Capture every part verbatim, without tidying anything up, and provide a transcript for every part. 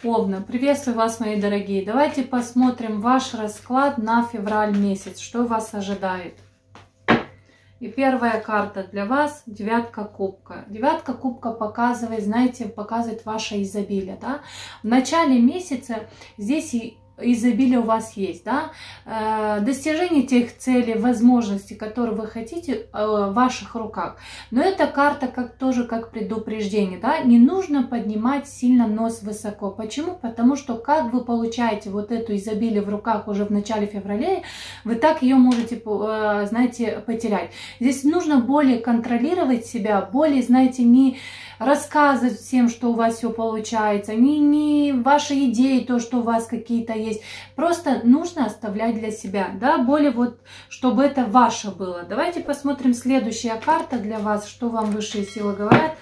Овны, приветствую вас, мои дорогие. Давайте посмотрим ваш расклад на февраль месяц. Что вас ожидает? И первая карта для вас — девятка кубка. Девятка кубка показывает, знаете, показывает ваше изобилие. Да? В начале месяца здесь и изобилие у вас есть, да, достижение тех целей, возможностей, которые вы хотите, в ваших руках. Но эта карта как тоже как предупреждение, да, не нужно поднимать сильно нос высоко. Почему? Потому что как вы получаете вот эту изобилие в руках уже в начале февраля, вы так ее можете, знаете, потерять. Здесь нужно более контролировать себя, более, знаете, не рассказывать всем, что у вас все получается, не, не ваши идеи, то, что у вас какие-то есть. Просто нужно оставлять для себя, да, более вот, чтобы это ваше было. Давайте посмотрим следующая карта для вас, что вам высшие силы говорят.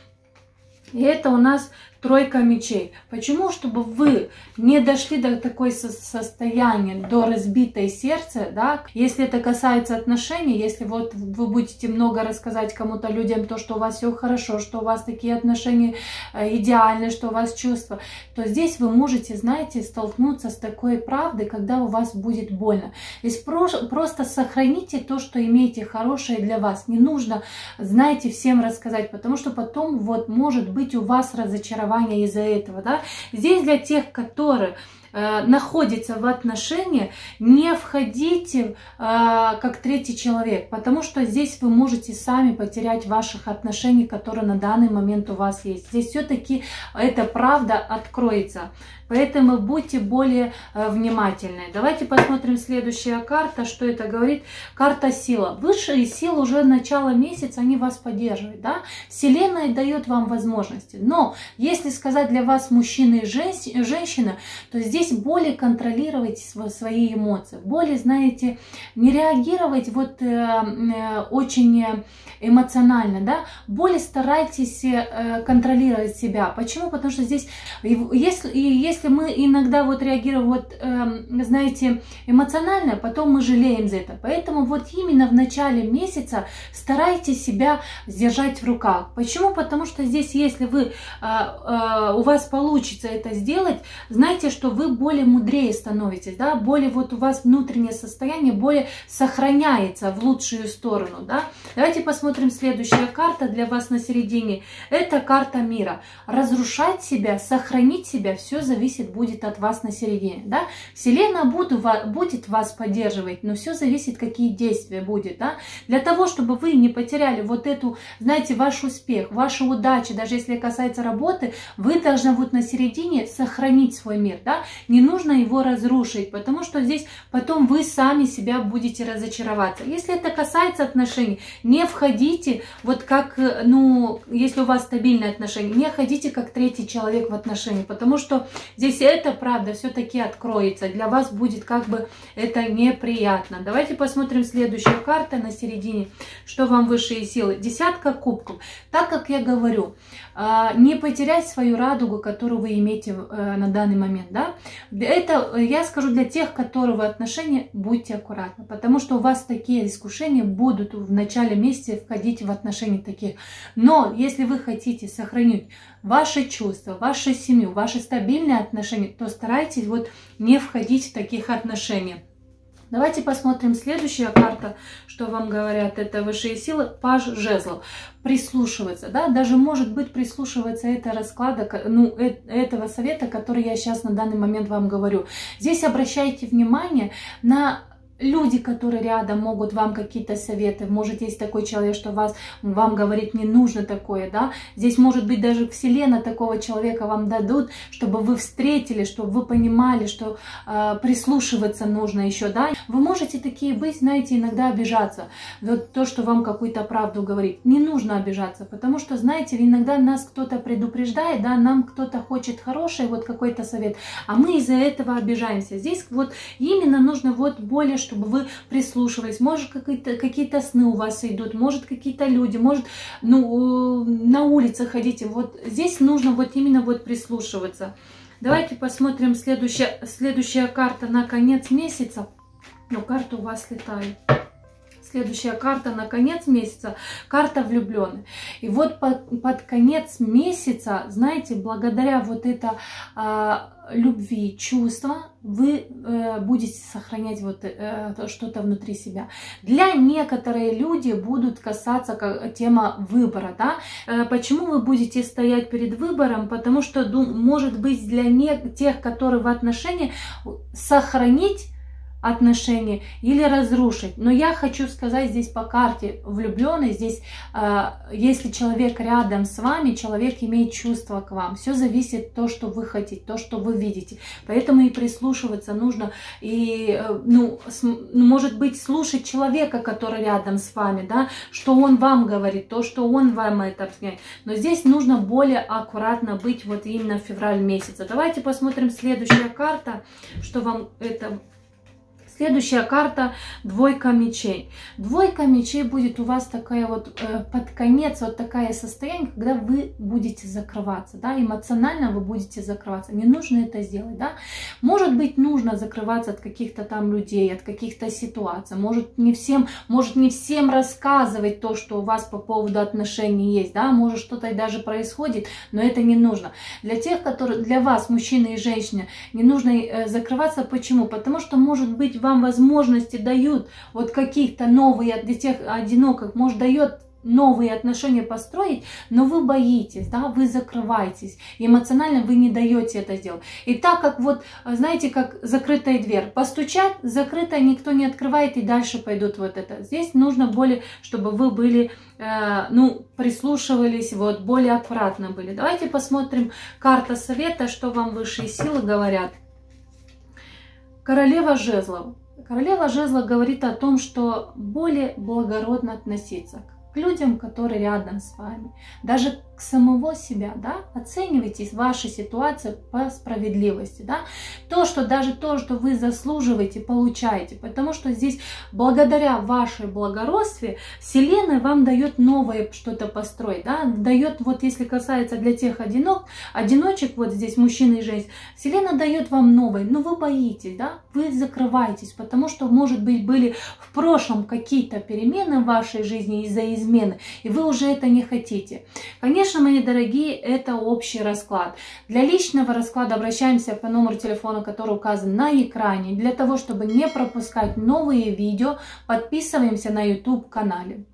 И это у нас тройка мечей. Почему? Чтобы вы не дошли до такой состояния, до разбитой сердца, да, если это касается отношений, если вот вы будете много рассказать кому-то, людям, то, что у вас все хорошо, что у вас такие отношения идеальные, что у вас чувства, то здесь вы можете, знаете, столкнуться с такой правдой, когда у вас будет больно. Здесь просто сохраните то, что имеете хорошее для вас. Не нужно, знаете, всем рассказать, потому что потом вот может быть у вас разочарование из-за этого, да. Здесь для тех, которые э, находятся в отношениях, не входите э, как третий человек, потому что здесь вы можете сами потерять ваших отношений, которые на данный момент у вас есть. Здесь все-таки эта правда откроется. Поэтому будьте более э, внимательны. Давайте посмотрим следующая карта, что это говорит. Карта сила. Высшие силы уже начало месяца, они вас поддерживают. Да? Вселенная дает вам возможности. Но если сказать для вас мужчина и женщина, то здесь более контролировать свои эмоции. Более, знаете, не реагировать вот э, э, очень эмоционально. Да? Более старайтесь э, контролировать себя. Почему? Потому что здесь, если, если Если мы иногда вот реагируем, вот, э, знаете, эмоционально, потом мы жалеем за это. Поэтому вот именно в начале месяца старайтесь себя сдержать в руках. Почему? Потому что здесь, если вы, э, э, у вас получится это сделать, знаете, что вы более мудрее становитесь, да, более вот у вас внутреннее состояние более сохраняется в лучшую сторону, да. Давайте посмотрим следующая карта для вас на середине. Это карта мира. Разрушать себя, сохранить себя, все зависит будет от вас на середине, да. Вселенная буду, будет вас поддерживать, но все зависит, какие действия будет, да. Для того, чтобы вы не потеряли вот эту, знаете, ваш успех, вашу удачу, даже если касается работы, вы должны вот на середине сохранить свой мир, да. Не нужно его разрушить, потому что здесь потом вы сами себя будете разочароваться. Если это касается отношений, не входите вот как, ну, если у вас стабильные отношения, не ходите как третий человек в отношения, потому что здесь эта правда все-таки откроется. Для вас будет как бы это неприятно. Давайте посмотрим следующая карта на середине. Что вам высшие силы? Десятка кубков. Так как я говорю, не потерять свою радугу, которую вы имеете на данный момент. Да? Это я скажу для тех, которые в отношениях, будьте аккуратны. Потому что у вас такие искушения будут в начале месяца входить в отношения таких. Но если вы хотите сохранить ваши чувства, вашу семью, ваши стабильные отношения, то старайтесь вот не входить в таких отношениях. Давайте посмотрим следующая карта, что вам говорят. Это высшие силы, паж жезлов. Прислушиваться, да, даже может быть прислушиваться это расклада, ну, этого совета, который я сейчас на данный момент вам говорю. Здесь обращайте внимание на люди, которые рядом, могут вам какие-то советы. Может, есть такой человек, что вас, вам говорит, не нужно такое, да. Здесь, может быть, даже Вселенная такого человека вам дадут, чтобы вы встретили, чтобы вы понимали, что э, прислушиваться нужно еще, да. Вы можете такие быть, знаете, иногда обижаться. Вот то, что вам какую-то правду говорит. Не нужно обижаться, потому что, знаете, иногда нас кто-то предупреждает, да, нам кто-то хочет хороший, вот какой-то совет, а мы из-за этого обижаемся. Здесь вот именно нужно вот более, что чтобы вы прислушивались. Может, какие-то какие-то сны у вас идут, может, какие-то люди, может, ну, на улице ходите. Вот здесь нужно вот именно вот прислушиваться. Давайте посмотрим следующая, следующая карта на конец месяца. Но карта у вас летает. Следующая карта на конец месяца, карта влюбленных. И вот под, под конец месяца, знаете, благодаря вот это э, любви, чувства, вы э, будете сохранять вот э, что-то внутри себя. Для некоторые люди будут касаться как, тема выбора, да. Э, почему вы будете стоять перед выбором? Потому что, может быть, для не, тех, которые в отношениях, сохранить отношения или разрушить. Но я хочу сказать здесь по карте влюбленный, здесь э, если человек рядом с вами, человек имеет чувство к вам. Все зависит от того, что вы хотите, то, что вы видите. Поэтому и прислушиваться нужно, и, э, ну, с, может быть, слушать человека, который рядом с вами, да, что он вам говорит, то, что он вам это объясняет. Но здесь нужно более аккуратно быть вот именно в февраль месяце. Давайте посмотрим следующая карта, что вам это... Следующая карта — двойка мечей. Двойка мечей будет у вас такая вот э, под конец, вот такое состояние, когда вы будете закрываться, да, эмоционально вы будете закрываться. Не нужно это сделать, да. Может быть, нужно закрываться от каких-то там людей, от каких-то ситуаций. Может не всем, может не всем рассказывать то, что у вас по поводу отношений есть, да. Может что-то и даже происходит, но это не нужно. Для тех, которые, для вас, мужчины и женщины, не нужно э, закрываться. Почему? Потому что, может быть, вам возможности дают вот каких-то новые, для тех одиноких, может, дает новые отношения построить, но вы боитесь, да, вы закрываетесь, эмоционально вы не даете это сделать. И так как вот, знаете, как закрытая дверь, постучат, закрытая, никто не открывает, и дальше пойдут вот это. Здесь нужно более, чтобы вы были, э, ну, прислушивались, вот, более аккуратно были. Давайте посмотрим карта совета, что вам высшие силы говорят. Королева жезлов. Королева жезлов говорит о том, что более благородно относиться к людям, которые рядом с вами. Даже к самого себя, да, оценивайте вашу ситуацию по справедливости, да, то, что даже то, что вы заслуживаете, получаете, потому что здесь благодаря вашей благородстве Вселенная вам дает новое что-то построить, да, дает, вот если касается для тех одинок, одиночек, вот здесь мужчины и женщины, Вселенная дает вам новое, но вы боитесь, да, вы закрываетесь, потому что, может быть, были в прошлом какие-то перемены в вашей жизни из-за измены, и вы уже это не хотите. Конечно, мои дорогие, это общий расклад. Для личного расклада обращаемся по номеру телефона, который указан на экране. Для того, чтобы не пропускать новые видео, подписываемся на YouTube канале.